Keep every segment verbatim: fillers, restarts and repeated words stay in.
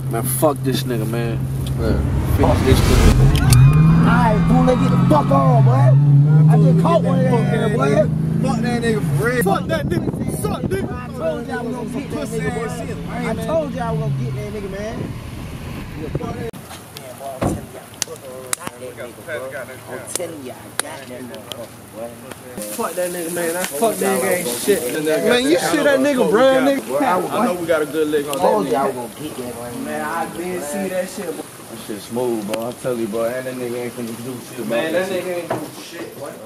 Man, fuck this nigga, man. Man, fuck this nigga. Alright, fool, let's get the fuck on, boy. I just caught one of them, boy. Fuck that nigga for real. Fuck that nigga. Suck nigga. I told y'all we gonna get that nigga, boy. I told y'all we gonna get that nigga, man. I'm telling you, I got that motherfucker, boy. Fuck that nigga, man. That fuck that nigga ain't shit. Man, you see that nigga, brown nigga? I know we got a good lick on I that told nigga. y'all we gonna get that one. Man, I did see that shit, boy. That shit smooth, bro. I tell you, bro. And that nigga ain't finna do shit about Man, that shit. nigga ain't do shit, boy.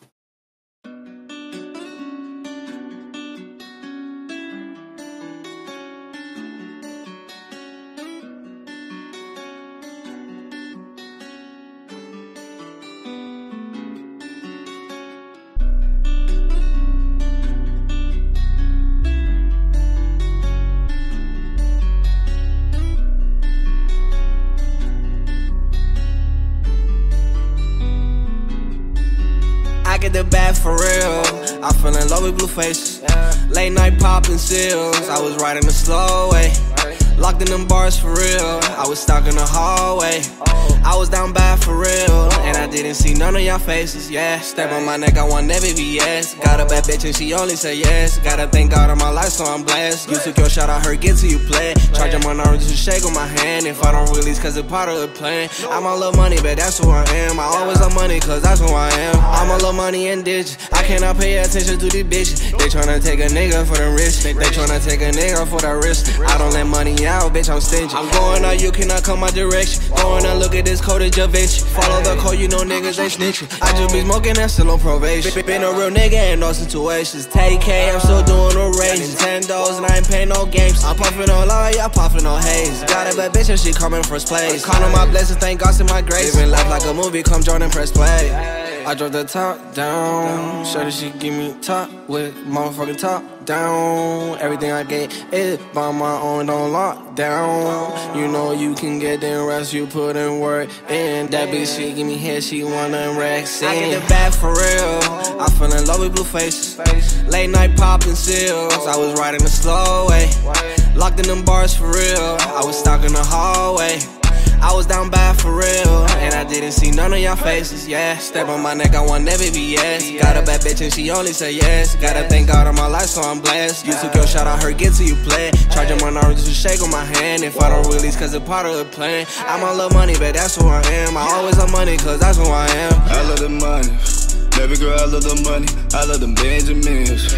I get the bag for real. I fell in love with blue faces. Late night popping seals. I was riding the slow way. Locked in them bars for real. I was stuck in the hallway. I was down bad for real. And I didn't see none of y'all faces, yeah. Step on my neck, I want every V S. Got a bad bitch and she only say yes. Gotta thank God on my life, so I'm blessed. You took your shot, I heard, get till you play. Charge them on orange, just shake on my hand. If I don't release, cause it's part of the plan. I'm on love money, but that's who I am. I always love money, cause that's who I am. I'm on love money and ditch. I cannot pay attention to these bitches. They tryna take a nigga for the wrist. They tryna take a nigga for the wrist. I don't let money out, bitch, I'm stingy. I'm going out, you cannot come my direction. Going out, look at this code of Javinci. Follow the code, you know niggas ain't snitching. I just be smoking and still on probation. Been a real nigga in all situations. Take K, I'm still doing the ranges. Ten dollars and I ain't paying no games. I'm puffing on light, y'all puffing on haze. Got a bad bitch and she coming first place. Counting my blessings, thank God in my grace. Living life like a movie, come join and press play. I drop the top down. Shorty, she give me top with motherfucking top down. Everything I get is by my own, don't lock down. You know you can get them rest, you put in work in. That bitch, she give me head, she wanna racks in. I get the bag for real. I fell in love with blue faces. Late night popping seals. I was riding the slow way. Locked in them bars for real. I was stuck in the hallway. I was down bad for real, and I didn't see none of y'all faces, yeah. Step on my neck, I want every V S. Got a bad bitch and she only say yes. Gotta thank God on my life, so I'm blessed. You took your shot, I heard, get till you play. Charge them on orange, just shake on my hand. If I don't release, cause it's part of the plan. I'm on love money, but that's who I am. I always love money, cause that's who I am. I love the money, baby girl, I love the money. I love them Benjamins.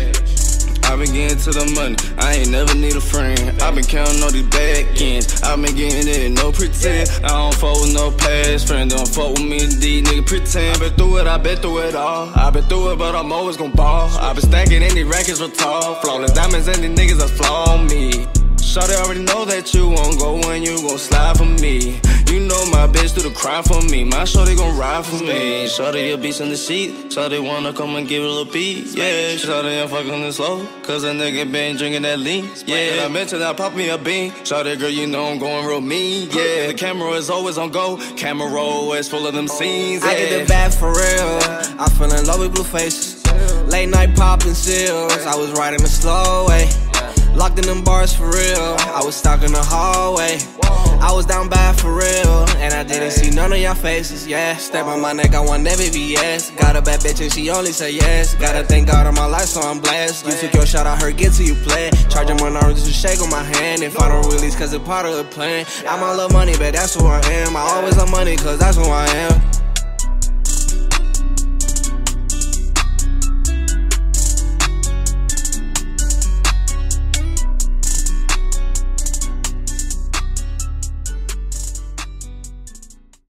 I been getting to the money, I ain't never need a friend. I been counting all these back ends, I been getting it, no pretend. I don't fuck with no past friend, don't fuck with me, these niggas pretend. I been through it, I been through it all. I been through it, but I'm always gon' ball. I been stacking any rackets for tall. Flawless diamonds and these niggas that flaw on me. Shawty already know that you won't go when you gon' slide for me. You know my bitch do the crime for me. My shawty gon' ride for me. Shawty a beast in the sheet. Shawty wanna come and give it a little beat. Yeah, shawty I'm fucking this slow, cause a nigga been drinking that lean. Yeah, I mentioned I pop me a bean. Shawty girl, you know I'm going real mean. Yeah, the camera is always on go. Camera always full of them scenes. Yeah. I get the bag for real. I fell in love with blue faces. Late night popping seals. I was riding the slow way. Locked in them bars for real. I was stuck in the hallway. I was down bad for real, and I didn't see none of y'all faces, yeah. Step on my neck, I want every V S. Got a bad bitch and she only say yes. Gotta thank God on my life, so I'm blessed. You took your shot, I heard, get till you play. Charge them on orange, just shake on my hand. If I don't release, cause it's part of the plan. I'm on love money, but that's who I am. I always love money, cause that's who I am.